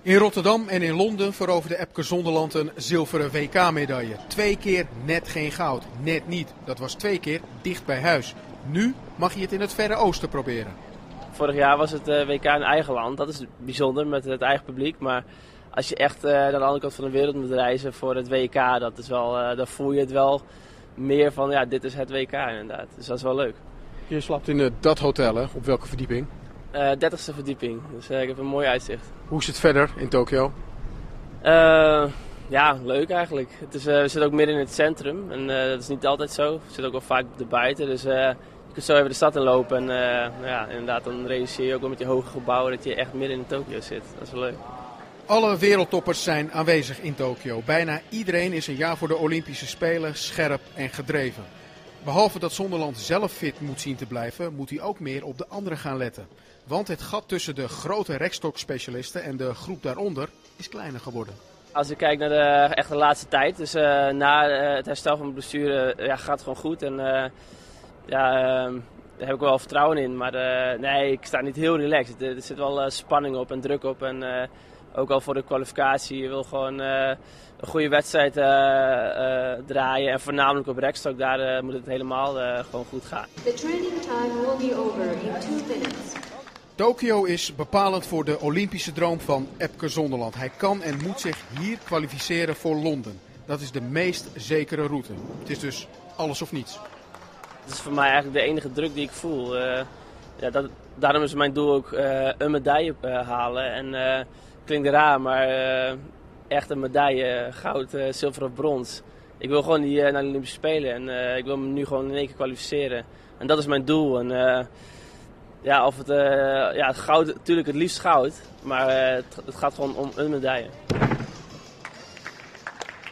In Rotterdam en in Londen veroverde Epke Zonderland een zilveren WK-medaille. 2 keer net geen goud. Net niet. Dat was 2 keer dicht bij huis. Nu mag hij het in het Verre Oosten proberen. Vorig jaar was het WK in eigen land. Dat is bijzonder met het eigen publiek. Maar als je echt naar de andere kant van de wereld moet reizen voor het WK, dat is wel, dan voel je het wel meer van, ja, dit is het WK inderdaad. Dus dat is wel leuk. Je slaapt in dat hotel, hè? Op welke verdieping? 30e verdieping, dus ik heb een mooi uitzicht. Hoe is het verder in Tokio? Ja, leuk eigenlijk. We zitten ook midden in het centrum en dat is niet altijd zo. We zitten ook wel vaak erbuiten, dus je kunt zo even de stad inlopen. En ja, inderdaad, dan realiseer je ook wel met je hoge gebouwen dat je echt midden in Tokio zit. Dat is wel leuk. Alle wereldtoppers zijn aanwezig in Tokio. Bijna iedereen is een jaar voor de Olympische Spelen scherp en gedreven. Behalve dat Zonderland zelf fit moet zien te blijven, moet hij ook meer op de anderen gaan letten. Want het gat tussen de grote rekstokspecialisten en de groep daaronder is kleiner geworden. Als ik kijk naar de laatste tijd, dus na het herstel van mijn blessure, gaat het gewoon goed. En daar heb ik wel vertrouwen in. Maar nee, ik sta niet heel relaxed. Er zit wel spanning op en druk op. En ook al voor de kwalificatie, je wil gewoon een goede wedstrijd draaien. En voornamelijk op rekstok, daar moet het helemaal gewoon goed gaan. The training time will be over in 2 minutes. Tokio is bepalend voor de Olympische droom van Epke Zonderland. Hij kan en moet zich hier kwalificeren voor Londen. Dat is de meest zekere route. Het is dus alles of niets. Het is voor mij eigenlijk de enige druk die ik voel. Daarom is mijn doel ook een medaille halen. En klinkt raar, maar echt een medaille, goud, zilver of brons. Ik wil gewoon naar de Olympische Spelen en ik wil me nu gewoon in 1 keer kwalificeren. En dat is mijn doel. En of het goud, natuurlijk het liefst goud, maar het gaat gewoon om een medaille.